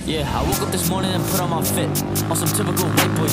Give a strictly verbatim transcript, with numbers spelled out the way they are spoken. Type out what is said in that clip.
Yeah, I woke up this morning and put on my fit, on some typical white boy